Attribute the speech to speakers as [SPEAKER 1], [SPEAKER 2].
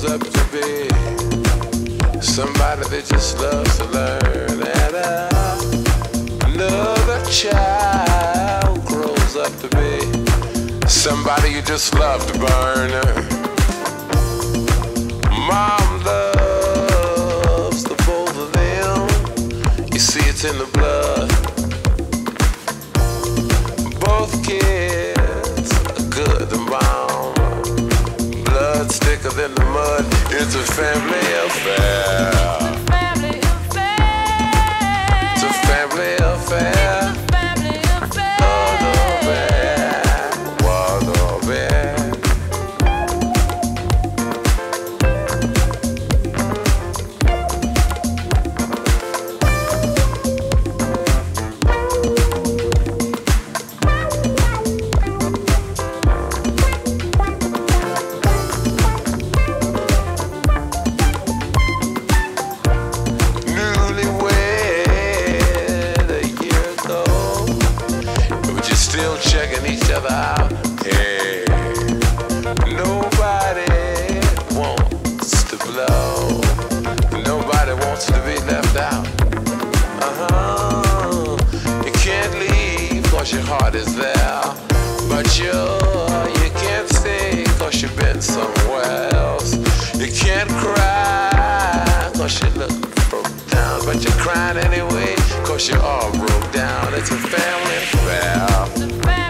[SPEAKER 1] grows up to be somebody that just loves to learn, and another child grows up to be somebody you just love to burn. Mom loves the both of them. You see, it's in the blood. Both kids are good and bound. Blood's thicker than the mud. It's a family affair. It's a family affair. Still checking each other out. Hey, nobody wants to blow. Nobody wants to be left out. You can't leave cause your heart is there, but you can't stay cause you've been somewhere else. You can't cry cause you look broke down, but you're crying anyway cause you're all broke down. It's a family affair.